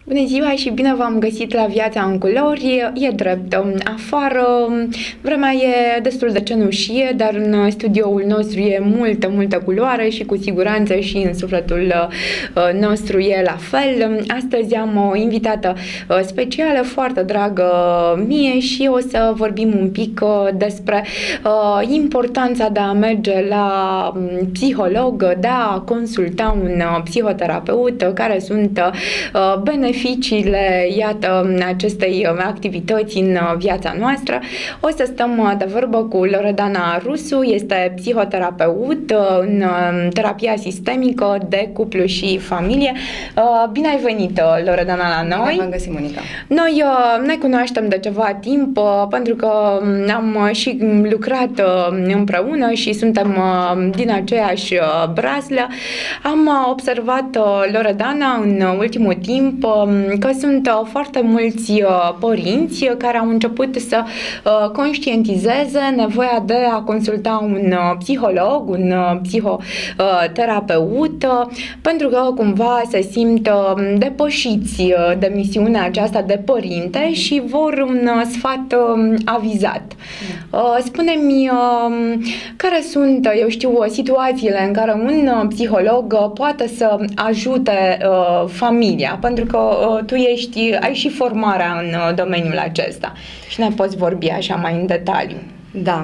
Bună ziua și bine v-am găsit la Viața în Culori. E drept, afară vremea e destul de cenușie, dar în studioul nostru e multă culoare și cu siguranță și în sufletul nostru e la fel. Astăzi am o invitată specială, foarte dragă mie, și o să vorbim un pic despre importanța de a merge la psiholog, de a consulta un psihoterapeut, care sunt beneficiile, iată, acestei activități în viața noastră. O să stăm de vorbă cu Loredana Rusu, este psihoterapeut în terapia sistemică de cuplu și familie. Bine ai venit, Loredana, la noi! Bine v-am găsit, Monica! Noi ne cunoaștem de ceva timp, pentru că am și lucrat împreună și suntem din aceeași braslă. Am observat, Loredana, în ultimul timp că sunt foarte mulți părinți care au început să conștientizeze nevoia de a consulta un psiholog, un psihoterapeut, pentru că cumva se simt depășiți de misiunea aceasta de părinte și vor un sfat avizat. Spune-mi care sunt, eu știu, situațiile în care un psiholog poate să ajute familia, pentru că tu ai și formarea în domeniul acesta și ne poți vorbi așa mai în detaliu. Da.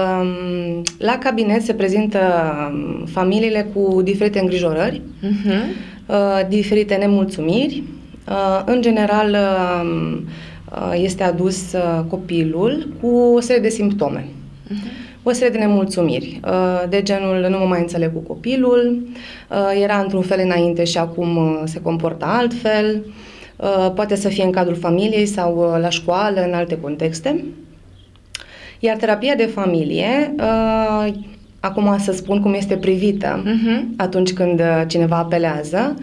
La cabinet se prezintă familiile cu diferite îngrijorări, diferite nemulțumiri. În general, este adus copilul cu o serie de simptome, o serie de nemulțumiri, de genul: nu mă mai înțeleg cu copilul, era într-un fel înainte și acum se comportă altfel, poate să fie în cadrul familiei sau la școală, în alte contexte. Iar terapia de familie, acum să spun cum este privită atunci când cineva apelează,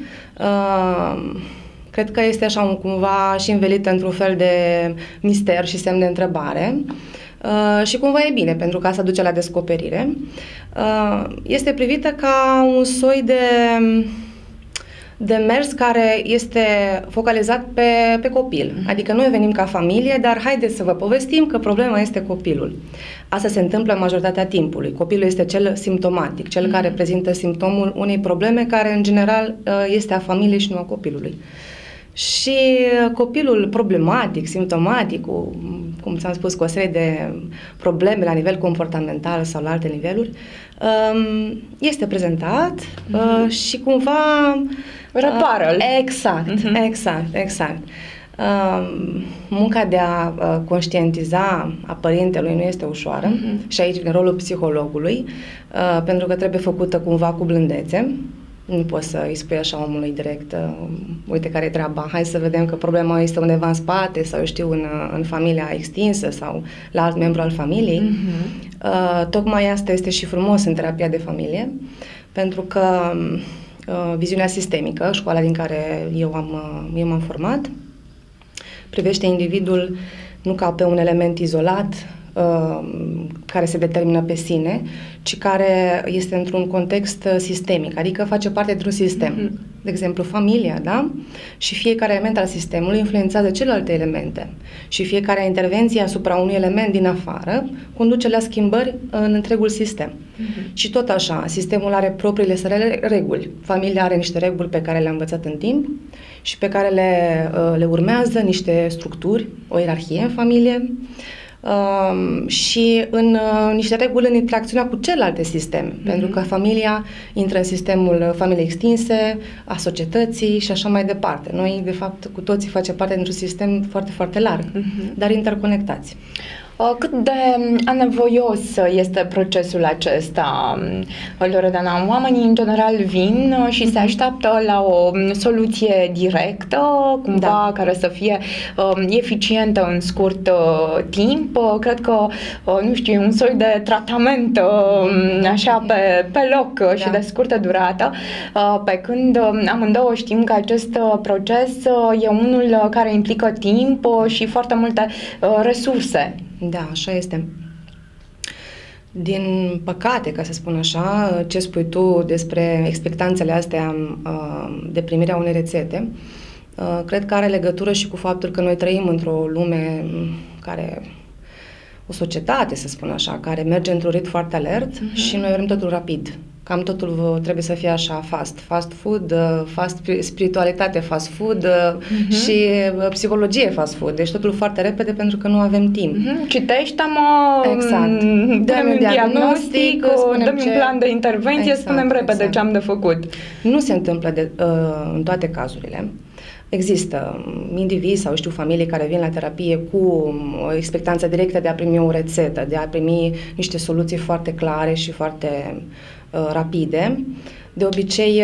cred că este așa cumva și învelită într-un fel de mister și semn de întrebare. Și cumva e bine, pentru că asta duce la descoperire. Este privită ca un soi de mers care este focalizat pe copil. Adică noi venim ca familie, dar haideți să vă povestim că problema este copilul. Asta se întâmplă în majoritatea timpului. Copilul este cel simptomatic, cel care prezintă simptomul unei probleme care în general este a familiei și nu a copilului. Și copilul problematic, simptomatic, cum ți-am spus, cu o serie de probleme la nivel comportamental sau la alte niveluri, este prezentat și cumva repară-l. Exact. Munca de a conștientiza a părintelui nu este ușoară și aici vine rolul psihologului, pentru că trebuie făcută cumva cu blândețe. Nu poți să îi spui așa omului direct: uite care e treaba, hai să vedem că problema este undeva în spate sau, eu știu, în familia extinsă sau la alt membru al familiei. Tocmai asta este și frumos în terapia de familie, pentru că viziunea sistemică, școala din care eu m-am format, privește individul nu ca pe un element izolat care se determină pe sine, ci care este într-un context sistemic, adică face parte dintr-un sistem. De exemplu, familia, da? Și fiecare element al sistemului influențează celelalte elemente. Și fiecare intervenție asupra unui element din afară conduce la schimbări în întregul sistem. Și tot așa, sistemul are propriile sale reguli. Familia are niște reguli pe care le-a învățat în timp și pe care le urmează niște structuri, o ierarhie în familie, și în niște reguli în interacțiunea cu celelalte sisteme, pentru că familia intră în sistemul familiei extinse, a societății și așa mai departe. Noi, de fapt, cu toții facem parte dintr-un sistem foarte larg, dar interconectați. Cât de anevoios este procesul acesta, Loredana? Oamenii în general vin și se așteaptă la o soluție directă, cumva, care să fie eficientă în scurt timp. Cred că, nu știu, un soi de tratament așa pe loc și de scurtă durată, pe când amândouă știm că acest proces e unul care implică timp și foarte multe resurse. Da, așa este. Din păcate, ca să spun așa, ce spui tu despre expectanțele astea de primirea unei rețete, Cred că are legătură și cu faptul că noi trăim într-o lume care, o societate, să spun așa, care merge într-un ritm foarte alert și noi vrem totul rapid. Cam totul trebuie să fie așa fast food, spiritualitate fast food și psihologie fast food. Deci totul foarte repede pentru că nu avem timp. Citește-mă, exact. dăm un diagnostic, dăm un plan de intervenție, spunem repede ce am de făcut. Nu se întâmplă în toate cazurile. Există indivizi sau familii care vin la terapie cu o expectanță directă de a primi o rețetă, de a primi niște soluții foarte clare și foarte rapide. De obicei,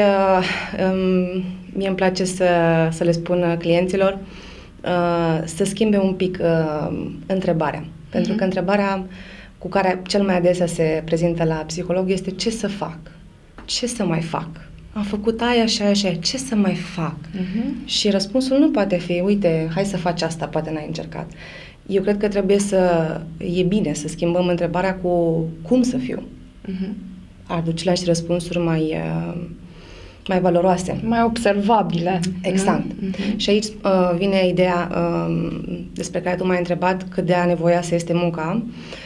mie îmi place să le spun clienților să schimbe un pic întrebarea. Pentru că întrebarea cu care cel mai adesea se prezintă la psiholog este: ce să fac? Ce să mai fac? Am făcut aia și aia și aia, ce să mai fac? Și răspunsul nu poate fi: uite, hai să faci asta, poate n-ai încercat. Eu cred că e bine să schimbăm întrebarea cu cum să fiu. Ar duce la și răspunsuri mai valoroase. Mai observabile. Exact. Și aici vine ideea despre care tu m-ai întrebat, cât de anevoioasă este munca,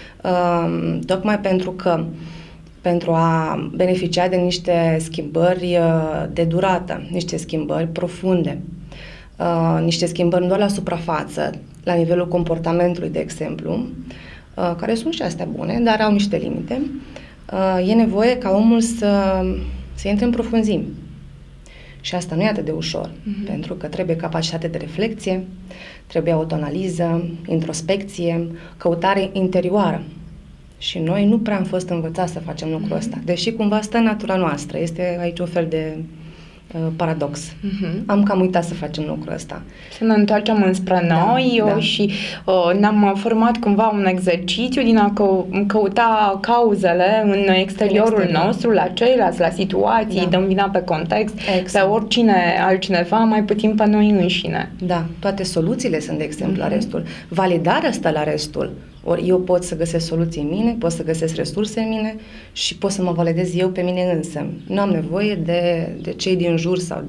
tocmai pentru că pentru a beneficia de niște schimbări de durată, niște schimbări profunde, niște schimbări nu doar la suprafață, la nivelul comportamentului, de exemplu, care sunt și astea bune, dar au niște limite, e nevoie ca omul să intre în profunzimi. Și asta nu e atât de ușor, pentru că trebuie capacitate de reflexie, trebuie autoanaliză, introspecție, căutare interioară. Și noi nu prea am fost învățați să facem lucrul ăsta, deși cumva stă în natura noastră. Este aici un fel de paradox. Am cam uitat să facem lucrul ăsta. Să ne întoarcem înspre noi și ne-am format cumva un exercițiu din a căuta cauzele în exteriorul nostru, la ceilalți, la situații, dăm vina pe context, pe oricine altcineva, mai puțin pe noi înșine. Da, toate soluțiile sunt, de exemplu, la restul. Validarea stă la restul. Ori eu pot să găsesc soluții în mine, pot să găsesc resurse în mine și pot să mă validez eu pe mine însă. Nu am nevoie de cei din jur sau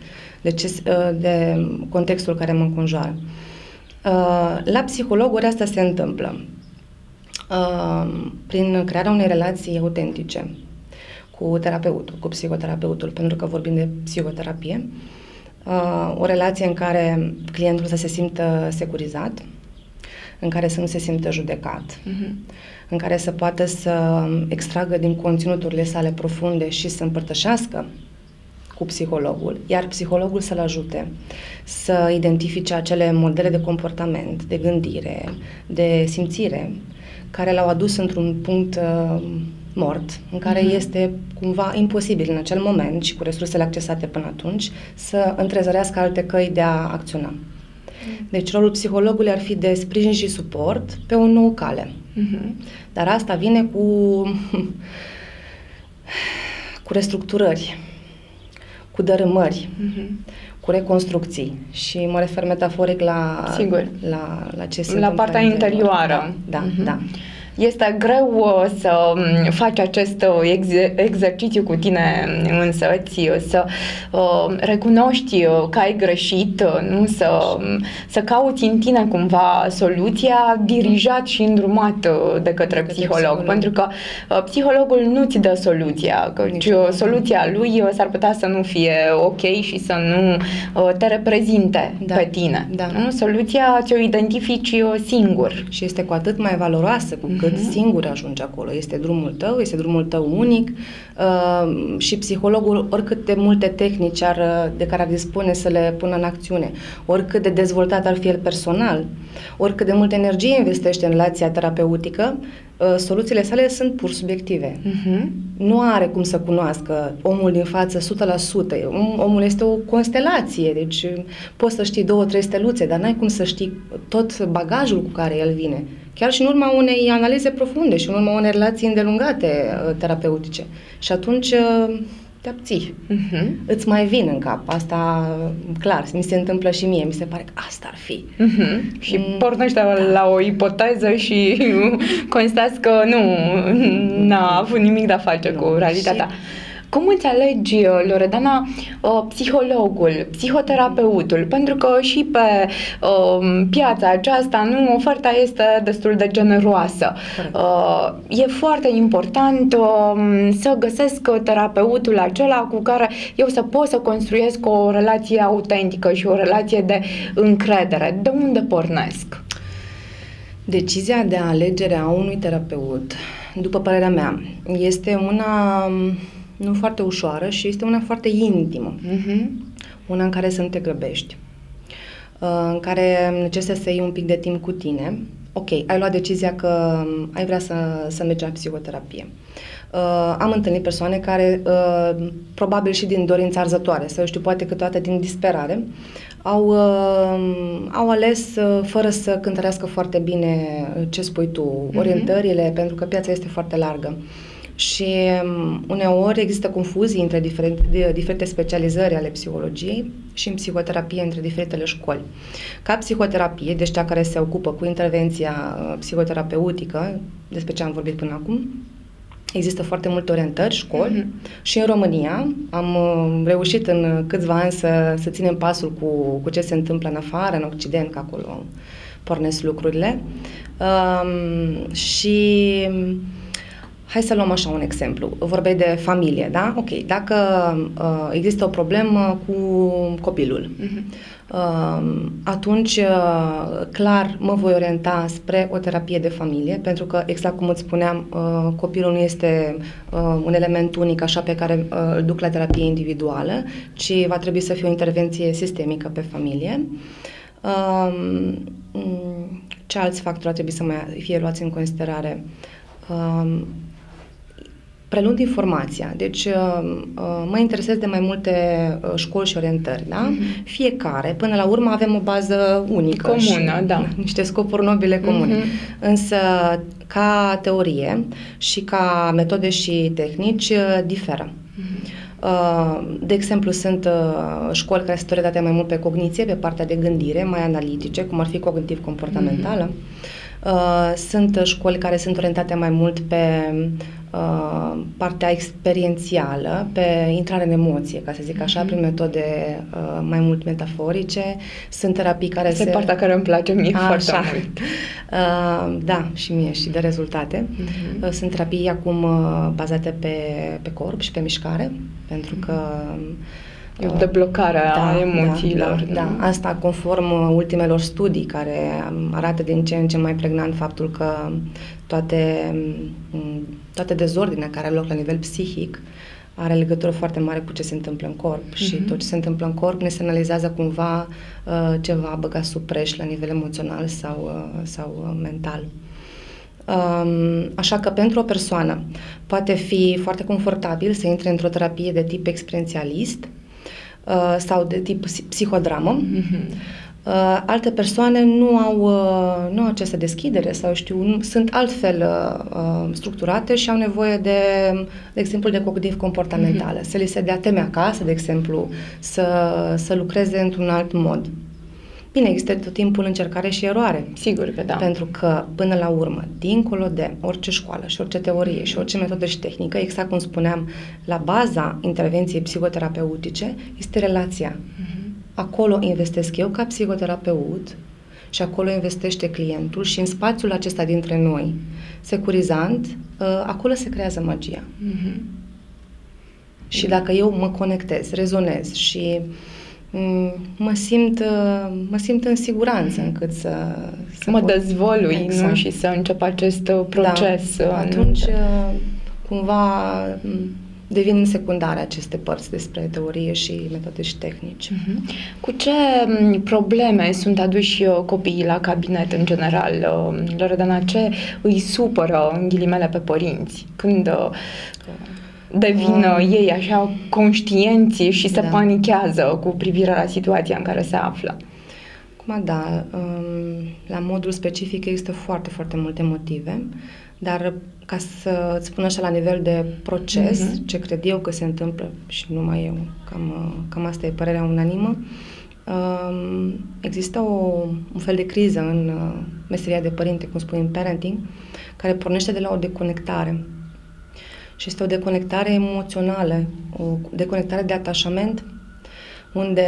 de contextul care mă înconjoară. La psihologuri asta se întâmplă prin crearea unei relații autentice cu terapeutul, cu psihoterapeutul, pentru că vorbim de psihoterapie. O relație în care clientul să se simtă securizat, în care să nu se simtă judecat, în care să poată să extragă din conținuturile sale profunde și să împărtășească cu psihologul, iar psihologul să-l ajute să identifice acele modele de comportament, de gândire, de simțire, care l-au adus într-un punct mort, în care este cumva imposibil în acel moment și cu resursele accesate până atunci să întrezărească alte căi de a acționa. Deci rolul psihologului ar fi de sprijin și suport pe o nouă cale. Dar asta vine cu restructurări, cu dărâmări, cu reconstrucții. Și mă refer metaforic la ce se întâmplă la partea interioară. Da. Este greu să faci acest exercițiu cu tine însăți, să recunoști că ai greșit, nu? Să cauți în tine cumva soluția, dirijat și îndrumat de către psiholog. Pentru că psihologul nu-ți dă soluția, căci soluția lui s-ar putea să nu fie ok și să nu te reprezinte pe tine. Nu? Soluția ți-o identifici singur. Și este cu atât mai valoroasă cu cât singur ajungi acolo. Este drumul tău unic și psihologul, oricât de multe tehnici de care ar dispune să le pună în acțiune, oricât de dezvoltat ar fi el personal, oricât de multă energie investește în relația terapeutică, soluțiile sale sunt pur subiective. Nu are cum să cunoască omul din față 100%. Omul este o constelație, deci poți să știi 2-3 steluțe, dar n-ai cum să știi tot bagajul cu care el vine. Chiar și în urma unei analize profunde și în urma unei relații îndelungate terapeutice. Și atunci te abții. Îți mai vin în cap. Asta, clar, mi se întâmplă și mie. Mi se pare că asta ar fi. Și pornește la o ipoteză și constați că nu n-a avut nimic de a face cu realitatea. Cum înțelegi, Loredana, psihologul, psihoterapeutul? Pentru că și pe piața aceasta, nu, oferta este destul de generoasă. E foarte important să găsesc terapeutul acela cu care eu să pot să construiesc o relație autentică și o relație de încredere. De unde pornesc? Decizia de alegere a unui terapeut, după părerea mea, este una nu foarte ușoară și este una foarte intimă. Una în care să nu te grăbești, în care necesită să iei un pic de timp cu tine. Ok, ai luat decizia că ai vrea să mergi la psihoterapie. Am întâlnit persoane care, probabil și din dorință arzătoare, sau știu, poate câteodată din disperare, au ales fără să cântărească foarte bine ce spui tu, orientările, pentru că piața este foarte largă. Și uneori există confuzii între diferite specializări ale psihologiei și în psihoterapie între diferitele școli. Ca psihoterapie, deci cea care se ocupă cu intervenția psihoterapeutică, despre ce am vorbit până acum, există foarte multe orientări, școli, și în România am reușit în câțiva ani să ținem pasul cu ce se întâmplă în afară, în Occident, că acolo pornesc lucrurile. Și hai să luăm așa un exemplu. Vorbeai de familie, da? Ok, dacă există o problemă cu copilul, atunci clar mă voi orienta spre o terapie de familie, pentru că, exact cum îți spuneam, copilul nu este un element unic așa pe care îl duc la terapie individuală, ci va trebui să fie o intervenție sistemică pe familie. Ce alți factori ar trebui să mai fie luați în considerare? Preluând informația, deci mă interesez de mai multe școli și orientări, da? Fiecare, până la urmă, avem o bază unică. Comună, și, da. Niște scopuri nobile comune. Însă, ca teorie și ca metode și tehnici, diferă. De exemplu, sunt școli care sunt orientate mai mult pe cogniție, pe partea de gândire, mai analitice, cum ar fi cognitiv-comportamentală. Sunt școli care sunt orientate mai mult pe partea experiențială, pe intrare în emoție, ca să zic așa, prin metode mai mult metaforice. Sunt terapii care Asta e partea care îmi place mie foarte mult. Da, și mie, și de rezultate. Sunt terapii acum bazate pe corp și pe mișcare, pentru că deblocarea emoțiilor. Da. Asta conform ultimelor studii care arată din ce în ce mai pregnant faptul că toate dezordinea care are loc la nivel psihic are legătură foarte mare cu ce se întâmplă în corp și tot ce se întâmplă în corp ne semnalizează cumva ceva băgat sub preș la nivel emoțional sau mental. Așa că pentru o persoană poate fi foarte confortabil să intre într-o terapie de tip experiențialist sau de tip psihodramă. Alte persoane nu au această deschidere sau sunt altfel structurate și au nevoie de exemplu, de cognitiv-comportamentală. Să li se dea teme acasă, de exemplu, să lucreze într-un alt mod. Bine, există tot timpul încercare și eroare. Sigur că da. Pentru că, până la urmă, dincolo de orice școală și orice teorie și orice metodă și tehnică, exact cum spuneam, la baza intervenției psihoterapeutice este relația. Acolo investesc eu ca psihoterapeut și acolo investește clientul și în spațiul acesta dintre noi, securizant, acolo se creează magia. Și dacă eu mă conectez, rezonez și mă simt în siguranță încât să mă dezvălui, exact. Nu? Și să încep acest proces. Da. Atunci, cumva, devin secundare aceste părți despre teorie și metode și tehnici. Cu ce probleme sunt aduși copiii la cabinet în general, Loredana? Ce îi supără, în ghilimele, pe părinți când devin ei așa conștienți și se panichează cu privire la situația în care se află? Acum, da, la modul specific există foarte, foarte multe motive, dar ca să îți spun așa la nivel de proces, ce cred eu că se întâmplă și numai eu, cam asta e părerea unanimă, există un fel de criză în meseria de părinte, cum spunem, parenting, care pornește de la o deconectare. Și este o deconectare emoțională, o deconectare de atașament, unde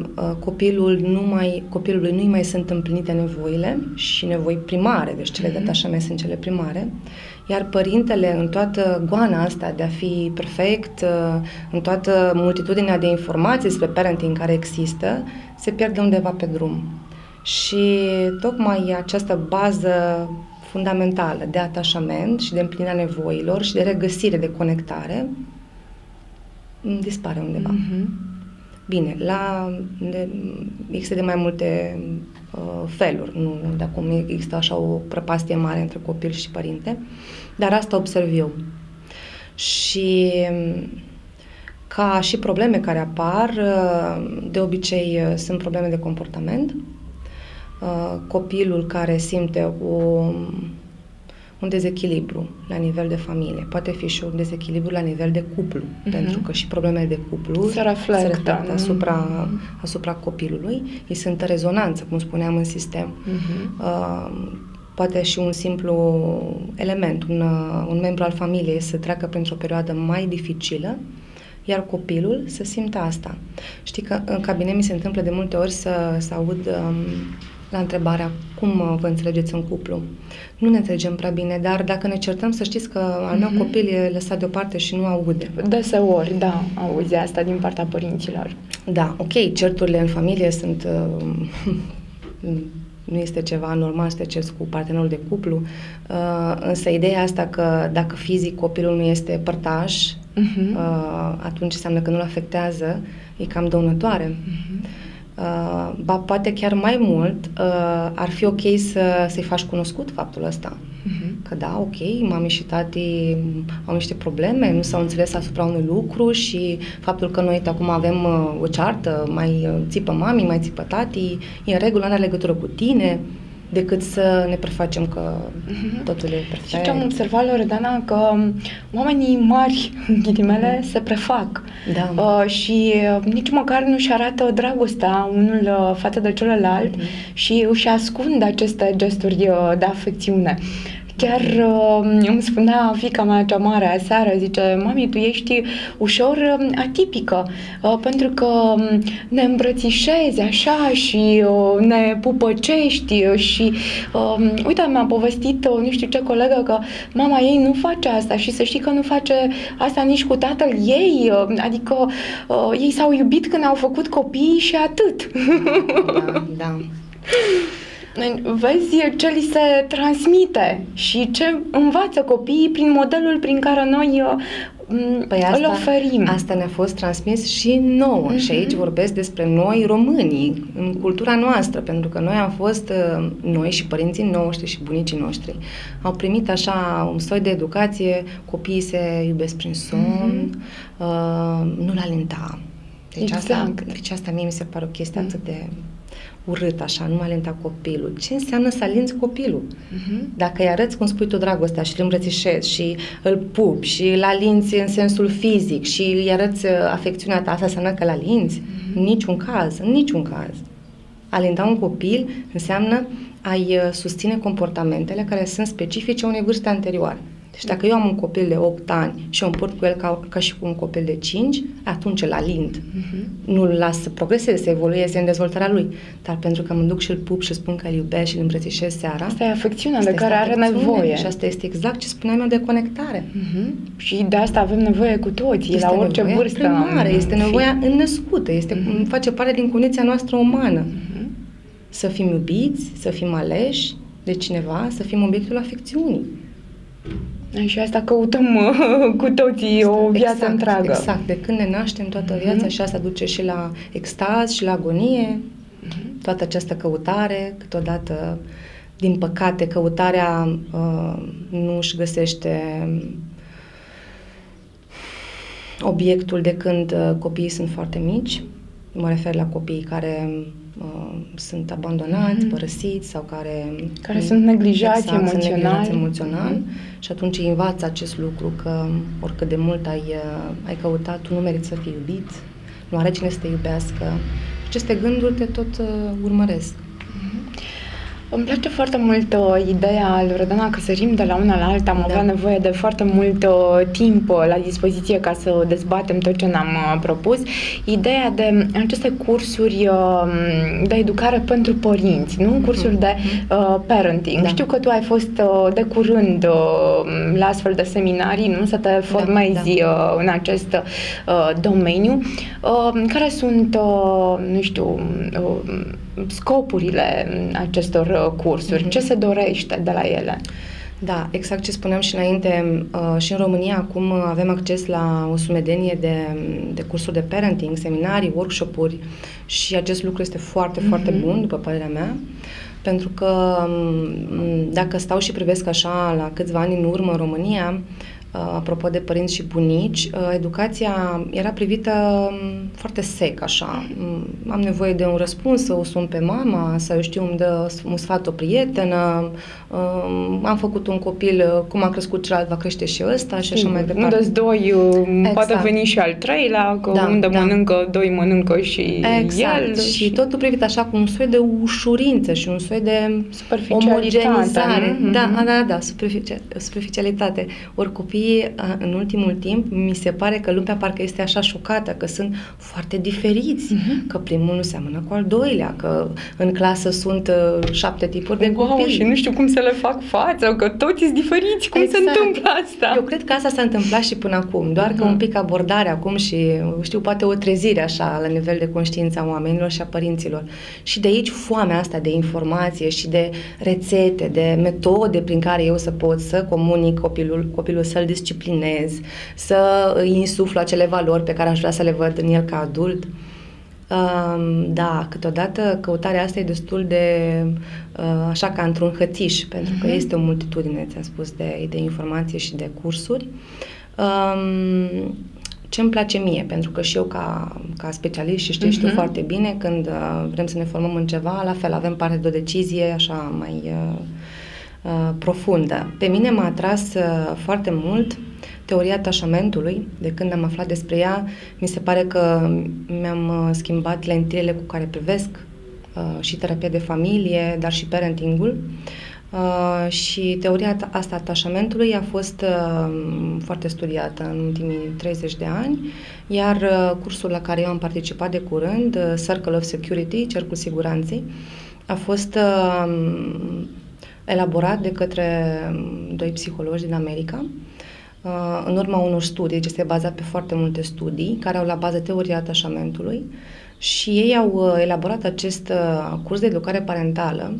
copilului nu-i mai sunt împlinite nevoile și nevoi primare, deci cele de atașament sunt cele primare, iar părintele, în toată goana asta de a fi perfect, în toată multitudinea de informații despre parenting care există, se pierde undeva pe drum. Și tocmai această bază fundamentală de atașament și de împlinirea nevoilor și de regăsire, de conectare, dispare undeva. Bine, există de mai multe feluri, nu de acum există așa o prăpastie mare între copil și părinte, dar asta observ eu. Și ca și probleme care apar, de obicei sunt probleme de comportament, copilul care simte un dezechilibru la nivel de familie. Poate fi și un dezechilibru la nivel de cuplu, pentru că și problemele de cuplu se reflectă asupra copilului. Ei sunt în rezonanță, cum spuneam, în sistem. Poate și un simplu element, un membru al familiei să treacă printr-o perioadă mai dificilă, iar copilul să simtă asta. Știi că în cabinet mi se întâmplă de multe ori să aud la întrebarea cum vă înțelegeți în cuplu. Nu ne înțelegem prea bine, dar dacă ne certăm, să știți că al meu copil e lăsat deoparte și nu aude. Deseori, da, auzi asta din partea părinților. Da, ok, certurile în familie sunt... nu este ceva normal să te cerți cu partenerul de cuplu, însă ideea asta că dacă fizic copilul nu este părtaș, atunci înseamnă că nu-l afectează, e cam dăunătoare. Ba poate chiar mai mult ar fi ok să-i faci cunoscut faptul ăsta. Că da, ok, mami și tati au niște probleme, nu s-au înțeles asupra unui lucru și faptul că noi acum avem o ceartă, mai țipă mami, mai țipă tati, e în regulă, nu are legătură cu tine, decât să ne prefacem că totul e perfect. Și ce am observat, Loredana, că oamenii mari, în ghilimele, se prefac. Da. Și nici măcar nu-și arată dragostea unul față de celălalt și își ascund aceste gesturi de afecțiune. Chiar îmi spunea fiica mea cea mare aseară, zice, mami, tu ești ușor atipică, pentru că ne îmbrățișezi așa și ne pupăcești și uite, mi-a povestit nu știu ce colegă că mama ei nu face asta și să știi că nu face asta nici cu tatăl ei, adică ei s-au iubit când au făcut copii și atât. Da, da. Vezi ce li se transmite și ce învață copiii prin modelul prin care noi îl oferim. Asta ne-a fost transmis și nouă și aici vorbesc despre noi românii, în cultura noastră, pentru că noi am fost, noi și părinții noștri și bunicii noștri, au primit așa un soi de educație, copiii se iubesc prin somn, nu-l alinta. Deci, asta mie mi se pare o chestie atât de urât așa, nu alenta copilul. Ce înseamnă să alinți copilul? Dacă îi arăți, cum spui tu, dragostea și îl îmbrățișezi și îl pupi și îl alinți în sensul fizic și îi arăți afecțiunea ta, asta înseamnă că îl alinți? În niciun caz, în niciun caz. Alinta un copil înseamnă a-i susține comportamentele care sunt specifice unei vârste anterioare. Deci dacă eu am un copil de 8 ani și eu îmi port cu el ca și cu un copil de 5, atunci îl alind. Nu îl las să progreseze, să evolueze în dezvoltarea lui. Dar pentru că mă duc și îl pup și spun că îl iubesc și îl îmbrățișez seara... Asta e afecțiunea de care are nevoie. Și asta este exact ce spuneam eu de conectare. Și de asta avem nevoie cu toții, este la orice vârstă. Primară, este nevoia înnăscută, face parte din condiția noastră umană. Să fim iubiți, să fim aleși de cineva, să fim obiectul afecțiunii. Și asta căutăm cu toții o viață întreagă. Exact, de când ne naștem toată viața și asta duce și la extaz și la agonie, toată această căutare, câteodată, din păcate, căutarea nu își găsește obiectul de când copiii sunt foarte mici. Mă refer la copiii care sunt abandonați, părăsiți sau care sunt neglijați emoțional. Și atunci îi învață acest lucru că oricât de mult ai căutat, tu nu meriți să fii iubit, nu are cine să te iubească. Aceste gânduri te tot urmăresc. Îmi place foarte mult ideea, Loredana, că sărim de la una la alta. Am avea nevoie de foarte mult timp la dispoziție ca să dezbatem tot ce ne-am propus. Ideea de aceste cursuri de educare pentru părinți, nu? Cursuri de parenting. Știu că tu ai fost de curând la astfel de seminarii, nu? Să te formezi în acest domeniu. Care sunt, nu știu, scopurile acestor cursuri? Ce se dorește de la ele? Da, exact ce spuneam și înainte, și în România acum avem acces la o sumedenie de cursuri de parenting, seminarii, workshop-uri și acest lucru este foarte, foarte bun, după părerea mea, pentru că dacă stau și privesc așa la câțiva ani în urmă în România, apropo de părinți și bunici, educația era privită foarte sec, așa. Am nevoie de un răspuns, să o sun pe mama, să știu, îmi dă un sfat o prietenă, am făcut un copil, cum a crescut celălalt, va crește și ăsta și așa mai departe. Unde-s doi, poate veni și al treilea, că unde mănâncă, doi mănâncă și el. Și totul privit așa cu un soi de ușurință și un soi de omogenizare. Da, superficialitate. Ori copiii, în ultimul timp, mi se pare că lumea parcă este așa șocată, că sunt foarte diferiți, că primul nu seamănă cu al doilea, că în clasă sunt 7 tipuri de copii. Și nu știu cum să le fac față, că toți sunt diferiți. Cum se întâmplă asta? Eu cred că asta s-a întâmplat și până acum, doar că un pic abordare acum și, știu, poate o trezire așa la nivel de conștiință a oamenilor și a părinților. Și de aici foamea asta de informație și de rețete, de metode prin care eu să pot să comunic copilul să-l disciplinez, să îi insuflu acele valori pe care aș vrea să le văd în el ca adult. Da, câteodată căutarea asta e destul de așa ca într-un hățiș, pentru că este o multitudine, ți-am spus, de informație și de cursuri. Ce îmi place mie, pentru că și eu ca specialist și știu foarte bine, când vrem să ne formăm în ceva, la fel avem parte de o decizie așa mai profundă. Pe mine m-a atras foarte mult teoria atașamentului. De când am aflat despre ea, mi se pare că mi-am schimbat lentilele cu care privesc și terapia de familie, dar și parentingul. Și teoria asta atașamentului a fost foarte studiată în ultimii 30 de ani, iar cursul la care eu am participat de curând, Circle of Security, Cercul Siguranței, a fost elaborat de către doi psihologi din America, în urma unor studii, deci este bazat pe foarte multe studii care au la bază teoria atașamentului și ei au elaborat acest curs de educare parentală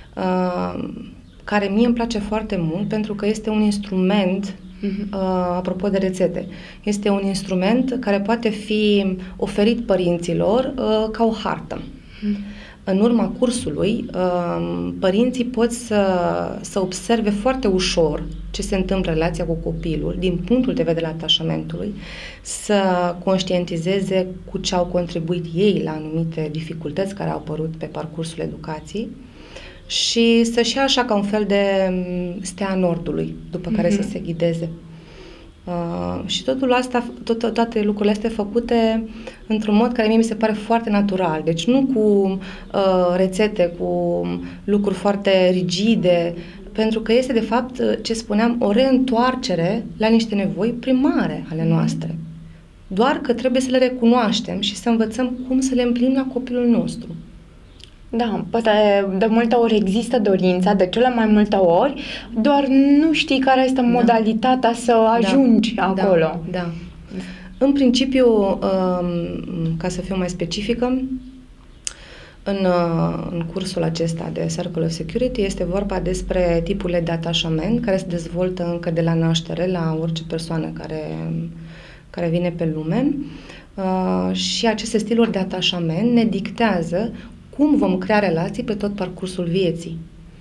care mie îmi place foarte mult pentru că este un instrument, apropo de rețete, este un instrument care poate fi oferit părinților ca o hartă. În urma cursului, părinții pot să observe foarte ușor ce se întâmplă în relația cu copilul, din punctul de vedere al atașamentului, să conștientizeze cu ce au contribuit ei la anumite dificultăți care au apărut pe parcursul educației și să-și ia așa ca un fel de stea nordului, după care să se ghideze. Și toate lucrurile astea făcute într-un mod care mie mi se pare foarte natural. Deci nu cu rețete, cu lucruri foarte rigide, pentru că este de fapt, ce spuneam, o reîntoarcere la niște nevoi primare ale noastre. Doar că trebuie să le recunoaștem și să învățăm cum să le împlinim la copilul nostru. Da, poate de multe ori există dorința, de cele mai multe ori, doar nu știi care este modalitatea să ajungi acolo. Da. În principiu, ca să fiu mai specifică, în cursul acesta de Circle of Security este vorba despre tipurile de atașament care se dezvoltă încă de la naștere la orice persoană care vine pe lume și aceste stiluri de atașament ne dictează cum vom crea relații pe tot parcursul vieții.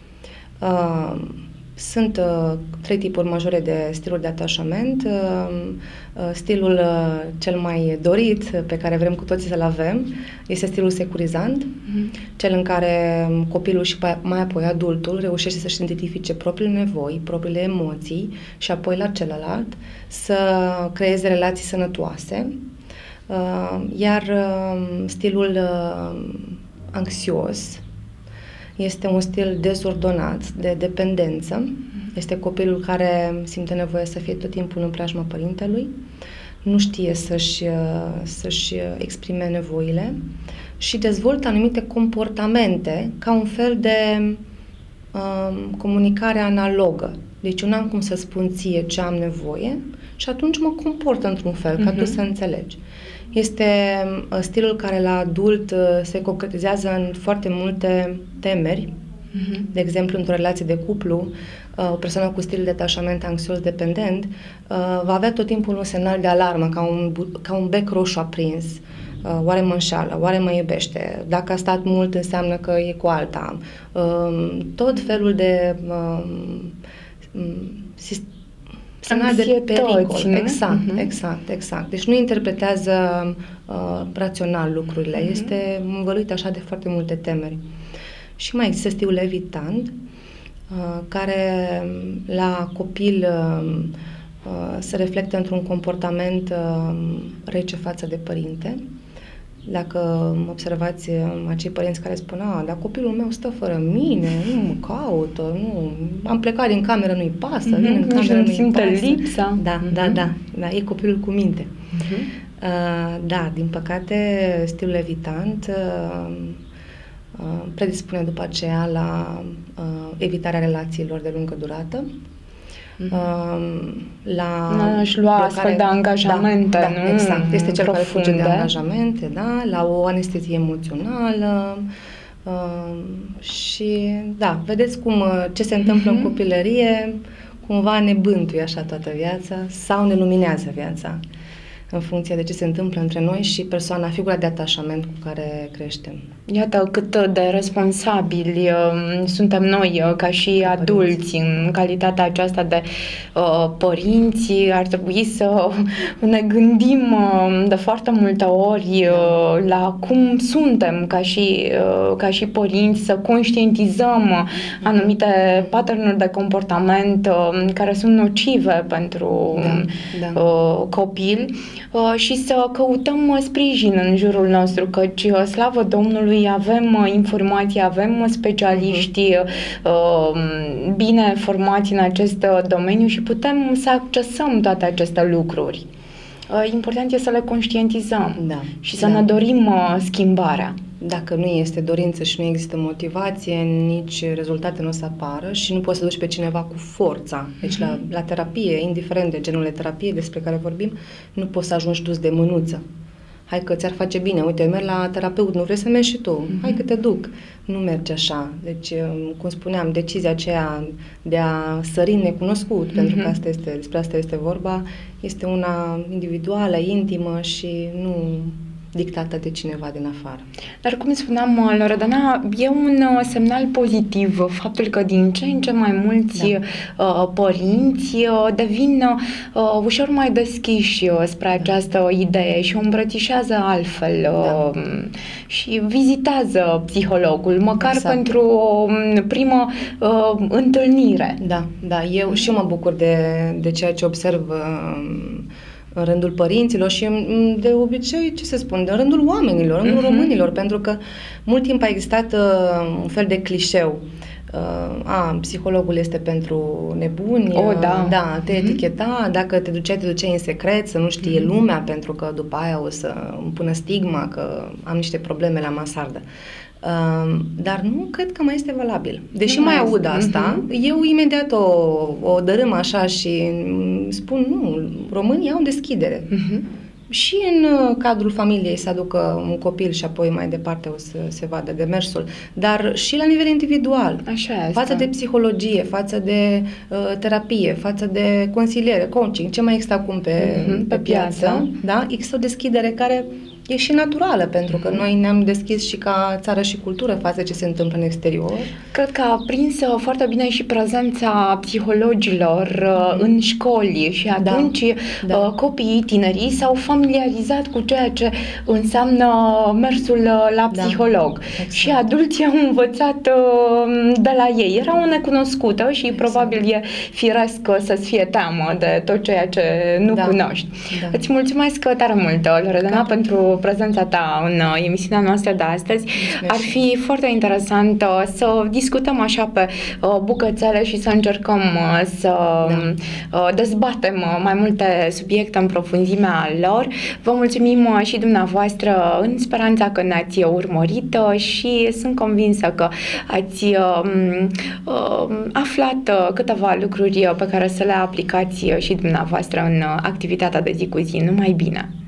Sunt 3 tipuri majore de stiluri de atașament. Stilul cel mai dorit, pe care vrem cu toții să-l avem, este stilul securizant, cel în care copilul și mai apoi adultul reușește să-și identifice propriile nevoi, propriile emoții și apoi la celălalt să creeze relații sănătoase. Iar stilul anxios Este un stil dezordonat, de dependență. Este copilul care simte nevoie să fie tot timpul în preajma părintelui, nu știe să-și exprime nevoile și dezvoltă anumite comportamente ca un fel de comunicare analogă. Deci eu n-am cum să spun ție ce am nevoie și atunci mă comport într-un fel, ca tu să înțelegi. Este stilul care la adult se concretizează în foarte multe temeri. De exemplu, într-o relație de cuplu, o persoană cu stil de detașament anxios-dependent va avea tot timpul un semnal de alarmă, ca un bec roșu aprins. Oare mă înșală? Oare mă iubește? Dacă a stat mult, înseamnă că e cu alta. Tot felul de semnal de pericol. Exact. Deci nu interpretează rațional lucrurile. Este învăluit așa de foarte multe temeri. Și mai există stilul evitant, care la copil se reflectă într-un comportament rece față de părinte. Dacă observați acei părinți care spun, dar copilul meu stă fără mine, nu mă caută, nu, am plecat din cameră, nu-i pasă, vin în cameră, nu-i simte pasă. lipsa. Da, e copilul cu minte. Da, din păcate, stilul evitant predispune după aceea la evitarea relațiilor de lungă durată, își lua astfel de angajamente, nu? Exact. Este cel profunde. care fuge de angajamente, da? La o anestezie emoțională și, da, vedeți ce se întâmplă în copilărie cumva ne bântuie așa toată viața sau ne luminează viața în funcție de ce se întâmplă între noi și figura de atașament cu care creștem. Iată cât de responsabili suntem noi ca și adulți în calitatea aceasta de părinți. Ar trebui să ne gândim de foarte multe ori la cum suntem ca și părinți, să conștientizăm anumite pattern-uri de comportament care sunt nocive pentru copil și să căutăm sprijin în jurul nostru, căci, slavă Domnului, avem informații, avem specialiști bine formați în acest domeniu și putem să accesăm toate aceste lucruri. Important este să le conștientizăm și să ne dorim schimbarea. Dacă nu este dorință și nu există motivație, nici rezultate nu o să apară și nu poți să duci pe cineva cu forța. Deci la terapie, indiferent de genul de terapie despre care vorbim, nu poți să ajungi dus de mânuță. Hai că ți-ar face bine, uite, merg la terapeut, nu vrei să mergi și tu, hai că te duc. Nu merge așa. Deci, cum spuneam, decizia aceea de a sări necunoscut, pentru că despre asta este vorba, este una individuală, intimă și nu dictată de cineva din afară. Dar cum spuneam, Loredana, e un semnal pozitiv faptul că din ce în ce mai mulți părinți devin ușor mai deschiși spre această idee și o îmbrățișează altfel și vizitează psihologul, măcar pentru o primă întâlnire. Da, eu mă bucur de ceea ce observ în rândul părinților și de obicei, ce se spune, în rândul oamenilor, în rândul românilor, pentru că mult timp a existat un fel de clișeu. Psihologul este pentru nebuni, te eticheta, dacă te duceai în secret, să nu știe lumea, pentru că după aia o să îmi pună stigma că am niște probleme la mansardă. Dar nu cred că mai este valabil. Deși mai aud asta, eu imediat o dărâm așa și spun, nu, românii au deschidere. Și în cadrul familiei să aducă un copil și apoi mai departe o să se vadă demersul, dar și la nivel individual, față de psihologie, față de terapie, față de consiliere, coaching, ce mai există acum pe piață, da? Există o deschidere care e și naturală, pentru că noi ne-am deschis și ca țară și cultură față de ce se întâmplă în exterior. Cred că a prins foarte bine și prezența psihologilor în școli și atunci copiii, tinerii s-au familiarizat cu ceea ce înseamnă mersul la psiholog. Și adulții au învățat de la ei. Era o necunoscută și probabil e firesc să-ți fie teamă de tot ceea ce nu cunoști. Îți mulțumesc tare mult, Loredana, pentru prezența ta în emisiunea noastră de astăzi. Ar fi foarte interesant să discutăm așa pe bucățele și să încercăm să dezbatem mai multe subiecte în profunzimea lor. Vă mulțumim și dumneavoastră în speranța că ne-ați urmărit și sunt convinsă că ați aflat câteva lucruri pe care să le aplicați și dumneavoastră în activitatea de zi cu zi. Numai bine!